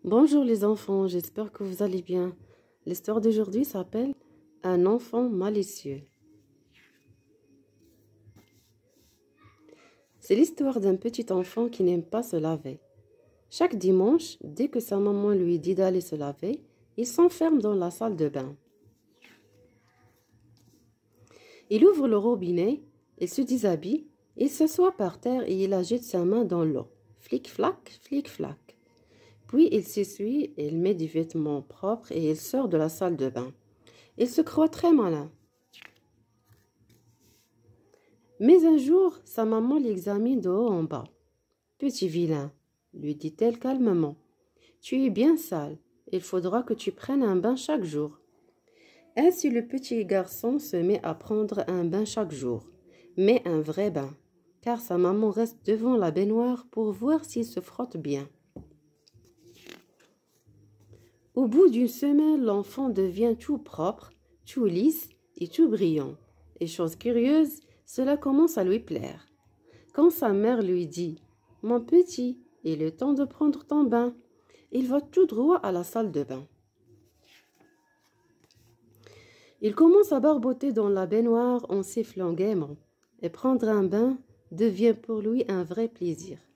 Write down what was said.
Bonjour les enfants, j'espère que vous allez bien. L'histoire d'aujourd'hui s'appelle Un enfant malicieux. C'est l'histoire d'un petit enfant qui n'aime pas se laver. Chaque dimanche, dès que sa maman lui dit d'aller se laver, il s'enferme dans la salle de bain. Il ouvre le robinet, il se déshabille, il s'assoit par terre et il agite sa main dans l'eau. Flic-flac, flic-flac. Puis il s'essuie, il met des vêtements propres et il sort de la salle de bain. Il se croit très malin. Mais un jour, sa maman l'examine de haut en bas. « Petit vilain, » lui dit-elle calmement, « tu es bien sale. Il faudra que tu prennes un bain chaque jour. » Ainsi le petit garçon se met à prendre un bain chaque jour, mais un vrai bain, car sa maman reste devant la baignoire pour voir s'il se frotte bien. Au bout d'une semaine, l'enfant devient tout propre, tout lisse et tout brillant. Et chose curieuse, cela commence à lui plaire. Quand sa mère lui dit « Mon petit, il est temps de prendre ton bain », il va tout droit à la salle de bain. Il commence à barboter dans la baignoire en sifflant gaiement, et prendre un bain devient pour lui un vrai plaisir.